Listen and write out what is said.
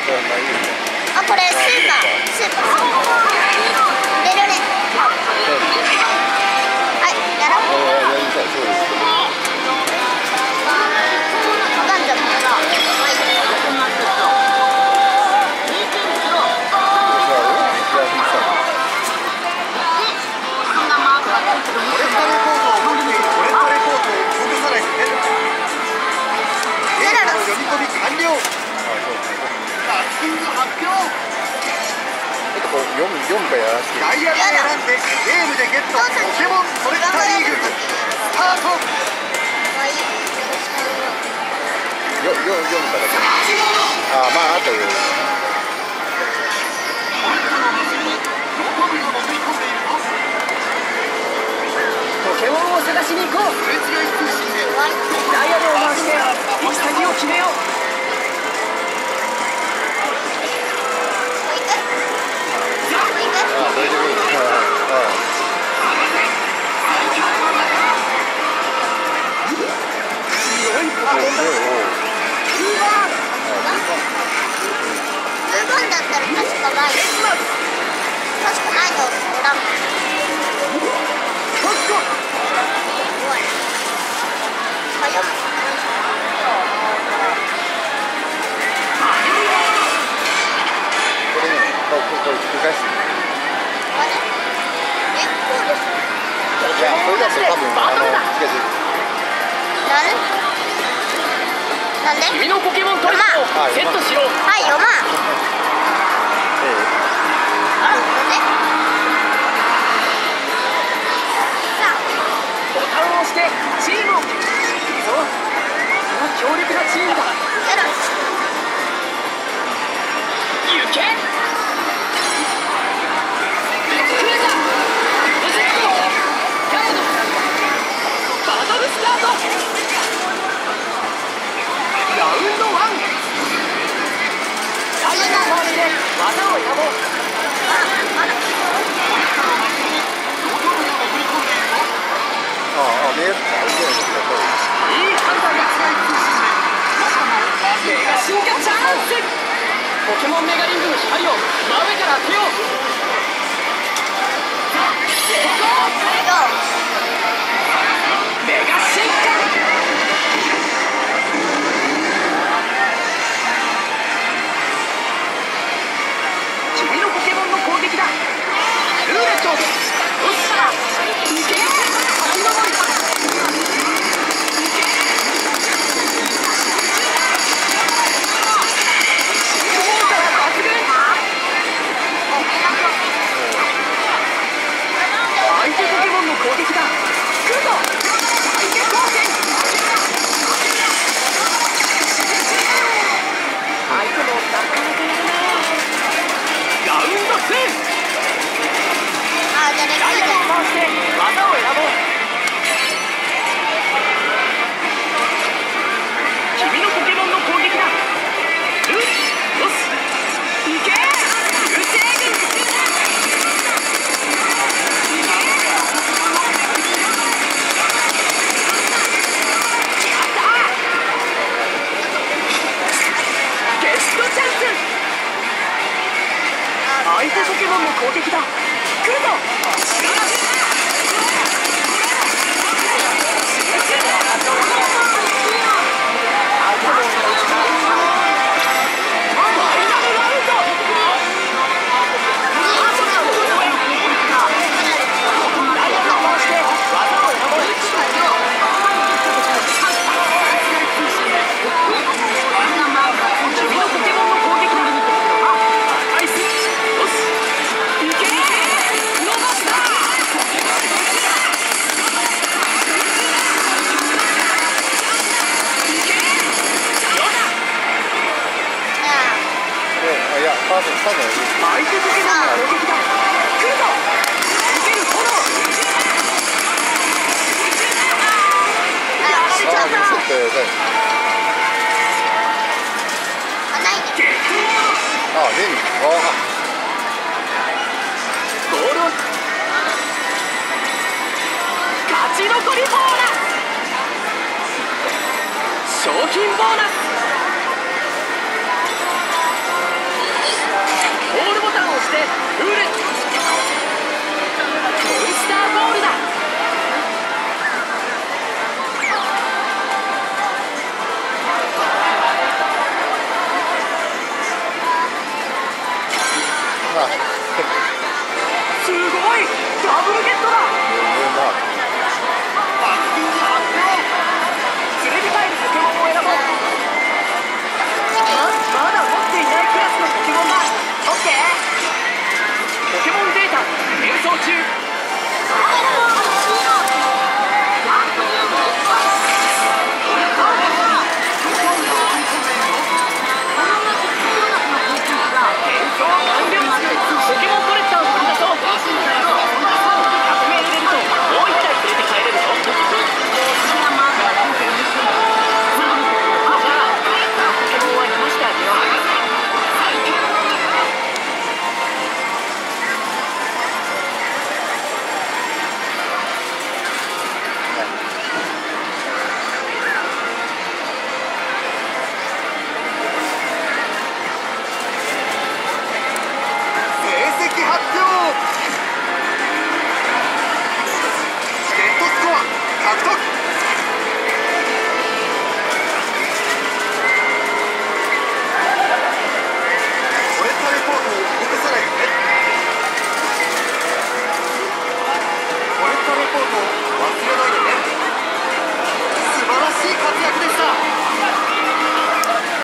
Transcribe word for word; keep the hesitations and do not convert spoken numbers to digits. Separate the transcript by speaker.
Speaker 1: あ、これスーパー、スーパー、入れるね。はい、やろう。ガンジャムだな。
Speaker 2: よんかやらせて。ダイヤルを選んでゲームでゲットポケモンコレクターリーグスタート。よよよんから。あまああとよ。
Speaker 3: ポケモンを探しに行こう。ダイヤルを回して行き先を決めよう。君のポケモントリックをセットしろ。
Speaker 1: はい、読まん。
Speaker 3: ボタンを押してチームを。いいぞ。強力なチームだ。行け。バトルスタート。ラウンドワン。ダイヤの回しで技を選ぼう。
Speaker 2: ああ、見える。いい
Speaker 3: 判断だ。メガ進化チャンス。ポケモンメガリングの光を真上から当てよう。メガ進化。相手ポケモンの攻撃だ。来るぞ。
Speaker 2: 相手ポケモンの攻撃だ。来るぞ。受ける炎。やられちゃった。あ、レミ。ああ。
Speaker 3: ボールを。勝ち残りボーナス。賞金ボーナス。